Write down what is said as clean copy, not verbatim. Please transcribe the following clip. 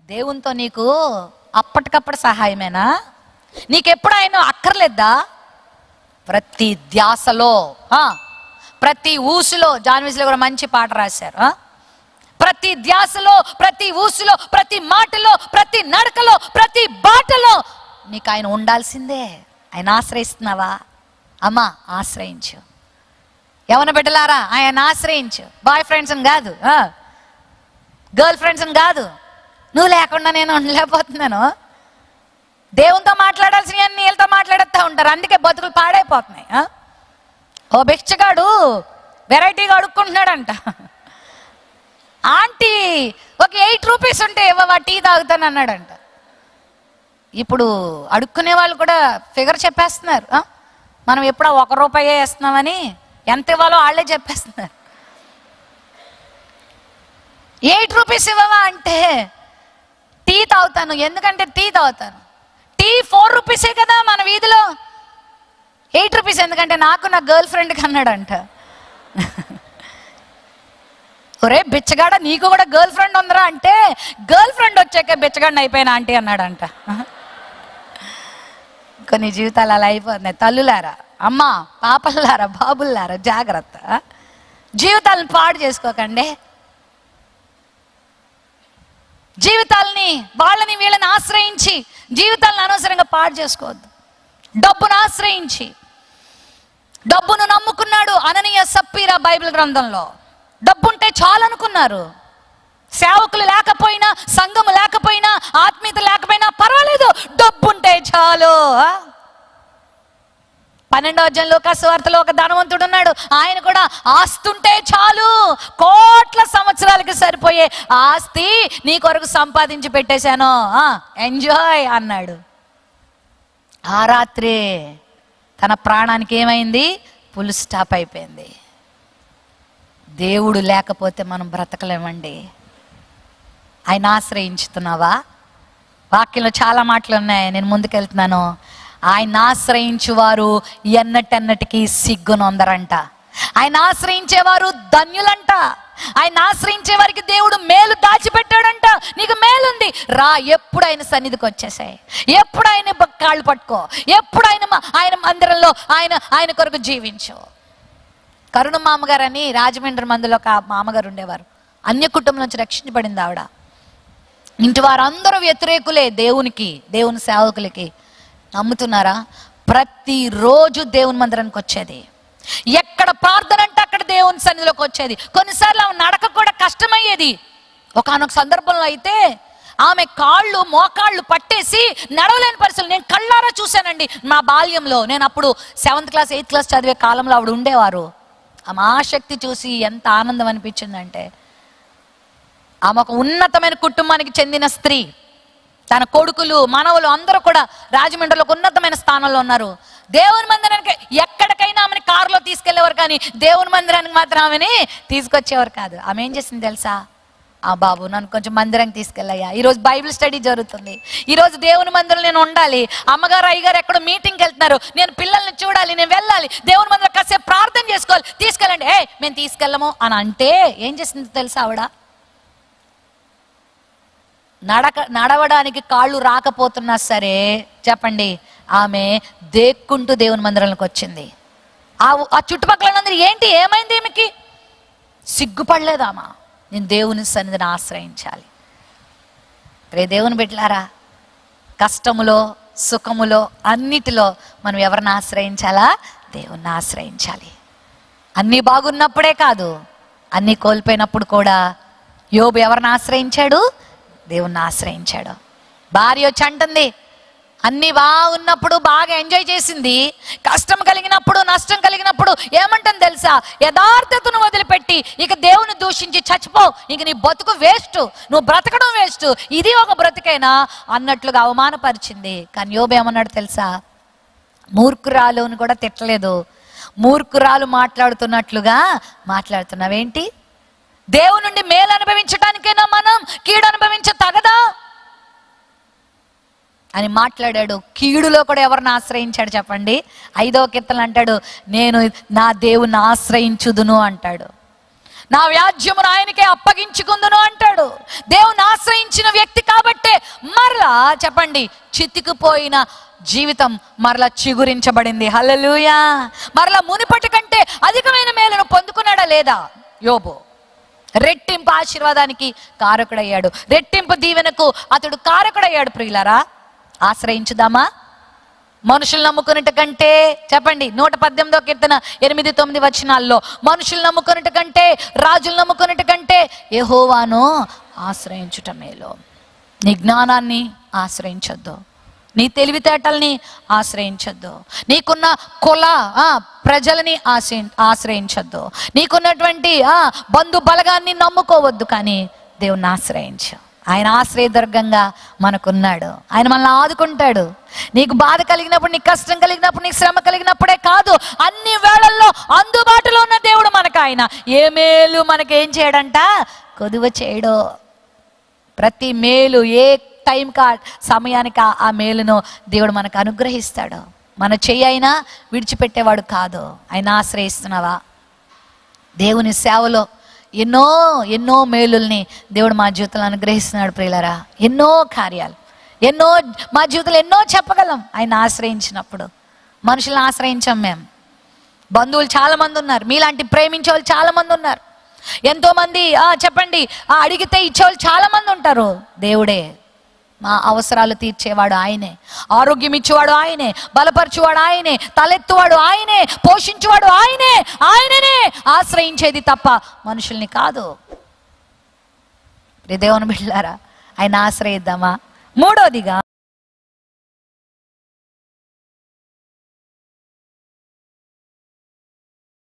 దేవునితో నీకు అప్పటికప్పుడు సహాయమేనా? నీకెప్పుడు ఆయన అక్కర్లేదా? ప్రతి ధ్యాసలో, ప్రతి ఊసులో, జాన్విస్లో కూడా మంచి పాట రాశారు. ప్రతి ధ్యాసలో, ప్రతి ఊసులో, ప్రతి మాటలో, ప్రతి నడకలో, ప్రతి బాటలో నీకు ఆయన ఉండాల్సిందే. ఆయన ఆశ్రయిస్తున్నావా? అమ్మా, ఆశ్రయించు. యవన బిడ్డలారా, ఆయన ఆశ్రయించు. బాయ్ ఫ్రెండ్స్ అని కాదు, గర్ల్ ఫ్రెండ్స్ అని కాదు. నువ్వు లేకుండా నేను ఉండలేకపోతున్నాను. దేవునితో మాట్లాడాల్సిన నీళ్ళతో మాట్లాడుతూ ఉంటారు, అందుకే బతుకులు పాడైపోతున్నాయి. ఓ భిక్షగాడు వెరైటీగా అడుక్కుంటున్నాడంట. ఆంటీ ఒక 8 రూపీస్ ఉంటే ఇవ్వవా, టీ తాగుతాను అన్నాడంట. ఇప్పుడు అడుక్కునే వాళ్ళు కూడా ఫిగర్ చెప్పేస్తున్నారు. మనం ఎప్పుడో 1 రూపాయే వేస్తున్నామని ఎంత ఇవ్వాలో వాళ్ళే చెప్పేస్తున్నారు. 8 రూపీస్ ఇవ్వవా అంటే టీ తాగుతాను, ఎందుకంటే టీ తాగుతాను. టీ 4 రూపీసే కదా మన వీధిలో. 8 రూపీస్ ఎందుకంటే నాకు నా గర్ల్ ఫ్రెండ్కి అన్నాడంట. ఒరే బిచ్చగాడ, నీకు కూడా గర్ల్ ఫ్రెండ్ ఉందరా అంటే, గర్ల్ ఫ్రెండ్ వచ్చాక బిచ్చగాడిని అయిపోయినా ఆంటీ అన్నాడంట. కొన్ని జీవితాలు అలా అయిపోతున్నాయి. తల్లులారా, అమ్మా, పాపల్లారా, బాబుల్లారా, జాగ్రత్త. జీవితాలను పాడు చేసుకోకండి. జీవితాలని, వాళ్ళని వీళ్ళని ఆశ్రయించి జీవితాలను అనవసరంగా పాడు చేసుకోవద్దు. డబ్బును ఆశ్రయించి, డబ్బును నమ్ముకున్నాడు అననీయ సప్పీరా బైబిల్ గ్రంథంలో. డబ్బుంటే చాలు అనుకున్నారు. సేవకులు లేకపోయినా, సంఘము లేకపోయినా, ఆత్మీయత లేకపోయినా పర్వాలేదు, డబ్బుంటే చాలు. 12వ అధ్యాయం లూకాసు వార్తలో ఒక ధనవంతుడు ఉన్నాడు. ఆయన కూడా ఆస్తుంటే చాలు, కోట్ల సంవత్సరాలకి సరిపోయే ఆస్తి నీ కొరకు సంపాదించి పెట్టేశాను, ఎంజాయ్ అన్నాడు. ఆ రాత్రే తన ప్రాణానికి ఏమైంది? ఫుల్ స్టాప్ అయిపోయింది. దేవుడు లేకపోతే మనం బ్రతకలేమండి. ఆయన ఆశ్రయించుతున్నావా? వాక్యంలో చాలా మాటలు ఉన్నాయి, నేను ముందుకెళ్తున్నాను. ఆయన ఆశ్రయించువారు ఎన్నటెన్నటికీ సిగ్గునొందరంట. ఆయన ఆశ్రయించేవారు ధన్యులంట. ఆయన ఆశ్రయించే వారికి దేవుడు మేలు దాచిపెట్టాడంట. నీకు మేలుంది రా, ఎప్పుడు ఆయన సన్నిధికి వచ్చేసాయి, ఎప్పుడు ఆయన కాళ్ళు పట్టుకో, ఎప్పుడు ఆయన మందిరంలో ఆయన కొరకు జీవించు. కరుణ మామగారు అని రాజమండ్రి మందులో ఒక మామగారు ఉండేవారు. అన్య కుటుంబం నుంచి రక్షించబడింది ఆవిడ. ఇంటి వారందరూ వ్యతిరేకులే దేవునికి, దేవుని సేవకులకి. నమ్ముతున్నారా? ప్రతిరోజు దేవుని మందిరానికి వచ్చేది. ఎక్కడ ప్రార్థన అంటే అక్కడ దేవుని సన్నిధిలోకి వచ్చేది. కొన్నిసార్లు ఆమె నడక కూడా కష్టమయ్యేది. ఒకానొక సందర్భంలో అయితే ఆమె కాళ్ళు మోకాళ్ళు పట్టేసి నడవలేని పరిస్థితులు నేను కళ్ళారా చూశానండి. మా బాల్యంలో, నేను అప్పుడు 7th క్లాస్ 8th క్లాస్ చదివే కాలంలో ఆవిడ ఉండేవారు. ఆమె ఆసక్తి చూసి ఎంత ఆనందం అనిపించిందంటే, ఆమె ఒక ఉన్నతమైన కుటుంబానికి చెందిన స్త్రీ. తన కొడుకులు, మనవలు అందరూ కూడా రాజమండ్రిలో ఒక ఉన్నతమైన స్థానంలో ఉన్నారు. దేవుని మందిరానికి ఎక్కడికైనా ఆమెని కారులో తీసుకెళ్లేవారు, కానీ దేవుని మందిరానికి మాత్రం ఆమెని తీసుకొచ్చేవారు కాదు. ఆమె ఏం చేసింది తెలుసా? బాబు నన్ను కొంచెం మందిరానికి తీసుకెళ్ళయ్యా, ఈరోజు బైబిల్ స్టడీ జరుగుతుంది, ఈరోజు దేవుని మందిరం నేను ఉండాలి, అమ్మగారు అయ్యగారు ఎక్కడో మీటింగ్కి వెళ్తున్నారు, నేను పిల్లల్ని చూడాలి, నేను వెళ్ళాలి, దేవుని మందిరం కాసేపు ప్రార్థన చేసుకోవాలి, తీసుకెళ్ళండి. మేము తీసుకెళ్ళము అని అంటే ఏం చేసింది తెలుసా? ఆవిడ నడవడానికి కాళ్ళు రాకపోతున్నా సరే చెప్పండి, ఆమె దేక్కుంటూ దేవుని మందిరంలోకి వచ్చింది. ఆ చుట్టుపక్కలందరూ ఏంటి ఏమైంది ఈమెకి? సిగ్గుపడలేదామా? నేను దేవుని సన్నిధిని ఆశ్రయించాలి. రే దేవుని బిడ్డలారా, కష్టములో సుఖములో అన్నిటిలో మనం ఎవరిని ఆశ్రయించాలా? దేవుణ్ణి ఆశ్రయించాలి. అన్నీ బాగున్నప్పుడే కాదు, అన్నీ కోల్పోయినప్పుడు కూడా యోబు ఎవరిని ఆశ్రయించాడు? దేవుణ్ణి ఆశ్రయించాడు. భార్య వచ్చి అంటుంది, అన్నీ బాగున్నప్పుడు బాగా ఎంజాయ్ చేసింది, కష్టం కలిగినప్పుడు నష్టం కలిగినప్పుడు ఏమంటుంది తెలుసా? యథార్థతను వదిలిపెట్టి ఇక దేవుని దూషించి చచ్చిపో, ఇక నీ బతుకు వేస్ట్, నువ్వు బ్రతకడం వేస్ట్, ఇది ఒక బ్రతికైనా అన్నట్లుగా అవమానపరిచింది. కానీ యోబు ఏమన్నాడు తెలుసా? మూర్ఖురాలు అని కూడా తిట్టలేదు, మూర్ఖురాలు మాట్లాడుతున్నట్లుగా మాట్లాడుతున్నావేంటి? దేవుని నుండి మేలు అనుభవించడానికైనా మనం కీడు అనుభవించ తగదా అని మాట్లాడాడు. కీడులో కూడా ఎవరిని ఆశ్రయించాడు చెప్పండి? 5వ కీర్తన అంటాడు, నేను నా దేవుని ఆశ్రయించుదును అంటాడు. నా వ్యాజ్యమును ఆయనకే అప్పగించుకుందును అంటాడు. దేవుని ఆశ్రయించిన వ్యక్తి కాబట్టే మరలా చెప్పండి, చితికిపోయిన జీవితం మరలా చిగురించబడింది. హల్లెలూయా. మరలా మునిపటి కంటే అధికమైన మేలును పొందుకున్నాడా లేదా యోబు? రెట్టింపు ఆశీర్వాదానికి కారకుడయ్యాడు, రెట్టింపు దీవెనకు అతడు కారకుడయ్యాడు. ప్రియులారా, ఆశ్రయించుదామా? మనుషులు నమ్ముకున్నట కంటే చెప్పండి, 118వ కీర్తన 8-9 వచనాల్లో, మనుషులు నమ్ముకున్నట కంటే, రాజులు నమ్ముకున్నట కంటే యెహోవాను ఆశ్రయించుట మేలు. నీ జ్ఞానాన్ని ఆశ్రయించొద్దు, నీ తెలివితేటల్ని ఆశ్రయించొద్దు, నీకున్న కుల ప్రజలని ఆశ్రయించొద్దు, నీకున్నటువంటి బంధు బలగాన్ని నమ్ముకోవద్దు. కానీ దేవుణ్ణి ఆశ్రయించు. ఆయన ఆశ్రయదుర్గంగా మనకున్నాడు. ఆయన మనల్ని ఆదుకుంటాడు. నీకు బాధ కలిగినప్పుడు, నీకు కష్టం కలిగినప్పుడు, నీకు శ్రమ కలిగినప్పుడే కాదు, అన్ని వేళల్లో అందుబాటులో ఉన్న దేవుడు మనకు. ఆయన ఏ మేలు మనకేం చేయడంట? కొదువ చేయడు. ప్రతి మేలు ఏ టైంకి సమయానికి ఆ మేలును దేవుడు మనకు అనుగ్రహిస్తాడు. మన చెయ్యి అయినా విడిచిపెట్టేవాడు కాదు. ఆయన ఆశ్రయిస్తున్నావా? దేవుని సేవలో ఎన్నో ఎన్నో మేలుల్ని దేవుడు మా జీవితంలో అనుగ్రహిస్తున్నాడు. ప్రియులారా, ఎన్నో కార్యాలు, ఎన్నో మా జీవితంలో ఎన్నో చెప్పగలం ఆయన ఆశ్రయించినప్పుడు. మనుషులను ఆశ్రయించాం మేము. బంధువులు చాలామంది ఉన్నారు, మీలాంటి ప్రేమించే వాళ్ళు చాలామంది ఉన్నారు, ఎంతోమంది చెప్పండి అడిగితే ఇచ్చేవాళ్ళు చాలామంది ఉంటారు. దేవుడే మా అవసరాలు తీర్చేవాడు ఆయనే, ఆరోగ్యం ఇచ్చేవాడు ఆయనే, బలపరచువాడు ఆయనే, తలెత్తువాడు ఆయనే, పోషించువాడు ఆయనే. ఆయననే ఆశ్రయించేది తప్ప మనుషుల్ని కాదు. దేవుని బిడ్డలారా, ఆయన ఆశ్రయిద్దామా? మూడోదిగా